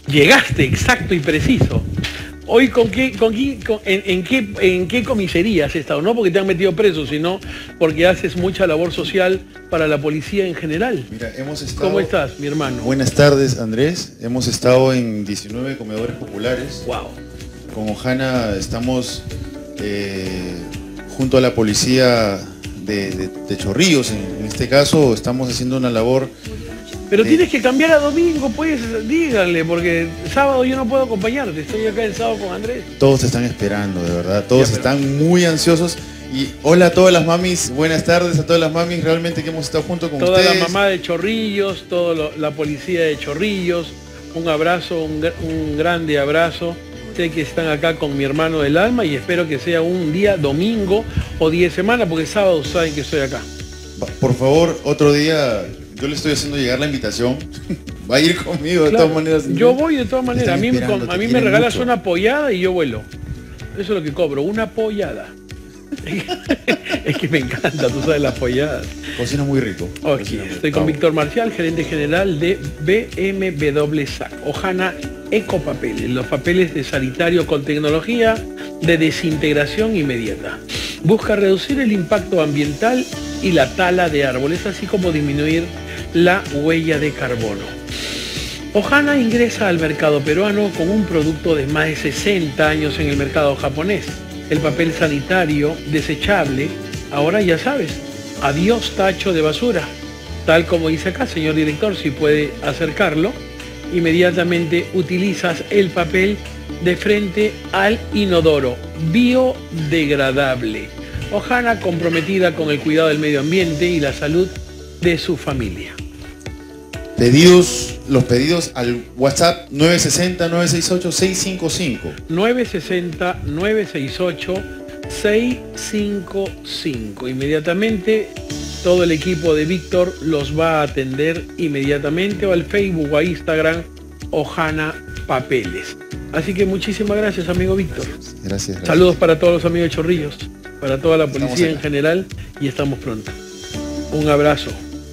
Llegaste, exacto y preciso. Hoy, ¿en qué comisaría has estado? No porque te han metido preso, sino porque haces mucha labor social para la policía en general. Mira, hemos estado... ¿Cómo estás, mi hermano? Buenas tardes, Andrés. Hemos estado en 19 comedores populares. Wow. Con Ojana estamos junto a la policía de Chorrillos. En este caso estamos haciendo una labor... Pero tienes que cambiar a domingo, pues, díganle, porque sábado yo no puedo acompañarte, estoy acá el sábado con Andrés. Todos te están esperando, de verdad, todos están muy ansiosos. Y hola a todas las mamis, buenas tardes a todas las mamis, realmente que hemos estado junto con ustedes. Toda la mamá de Chorrillos, toda la policía de Chorrillos, un abrazo, un grande abrazo. Sé que están acá con mi hermano del alma y espero que sea un día domingo o día de semana, porque sábado saben que estoy acá. Por favor, otro día... Yo le estoy haciendo llegar la invitación. Va a ir conmigo de todas maneras. Yo voy de todas maneras. A mí me regalas una apoyada y yo vuelo. Eso es lo que cobro, una apoyada. Es que me encanta, tú sabes, las apoyadas. Cocina muy rico. Okay. Estoy con Víctor Marcial, gerente general de BMW SAC. Ojana Ecopapeles, los papeles de sanitario con tecnología de desintegración inmediata. Busca reducir el impacto ambiental y la tala de árboles, así como disminuir la huella de carbono. Ojana ingresa al mercado peruano con un producto de más de 60 años en el mercado japonés. El papel sanitario desechable, ahora ya sabes, adiós tacho de basura. Tal como dice acá, señor director, si puede acercarlo, inmediatamente utilizas el papel de frente al inodoro, biodegradable. Ojana comprometida con el cuidado del medio ambiente y la salud de su familia. Los pedidos al WhatsApp 960-968-655. 960-968-655. Inmediatamente todo el equipo de Víctor los va a atender inmediatamente, o al Facebook o a Instagram Ojana Papeles. Así que muchísimas gracias, amigo Víctor. Gracias. Saludos para todos los amigos de Chorrillos, para toda la policía en general, y estamos pronto. Un abrazo.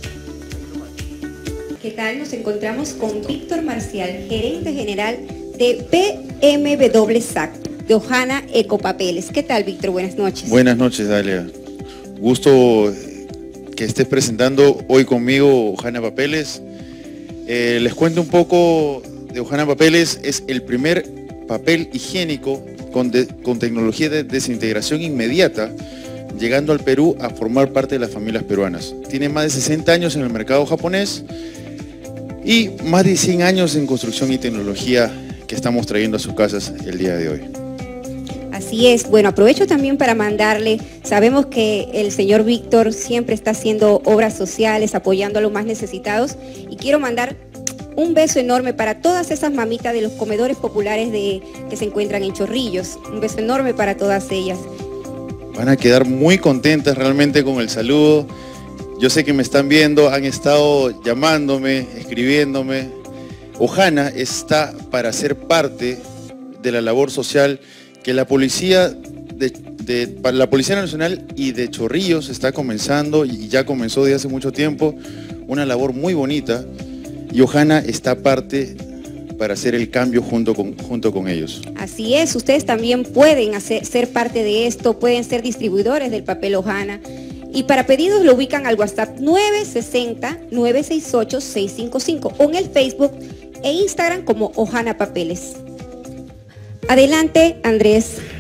¿Qué tal? Nos encontramos con Víctor Marcial, gerente general de BMW SAC, de Ojana Ecopapeles. ¿Qué tal, Víctor? Buenas noches. Buenas noches, Dalia. Gusto que estés presentando hoy conmigo Ojana Papeles. Les cuento un poco de Ojana Papeles. Es el primer papel higiénico con tecnología de desintegración inmediata, llegando al Perú a formar parte de las familias peruanas. Tiene más de 60 años en el mercado japonés y más de 100 años en construcción y tecnología que estamos trayendo a sus casas el día de hoy. Así es. Bueno, aprovecho también para mandarle, sabemos que el señor Víctor siempre está haciendo obras sociales, apoyando a los más necesitados, y quiero mandar un beso enorme para todas esas mamitas de los comedores populares que se encuentran en Chorrillos. Un beso enorme para todas ellas. Van a quedar muy contentas realmente con el saludo. Yo sé que me están viendo, han estado llamándome, escribiéndome. Ojana está para ser parte de la labor social que la Policía la Policía Nacional y de Chorrillos está comenzando, y ya comenzó desde hace mucho tiempo, una labor muy bonita, y Ojana está parte para hacer el cambio junto con ellos. Así es, ustedes también pueden ser parte de esto, pueden ser distribuidores del papel Ojana. Y para pedidos lo ubican al WhatsApp 960-968-655 o en el Facebook e Instagram como Ojana Papeles. Adelante, Andrés.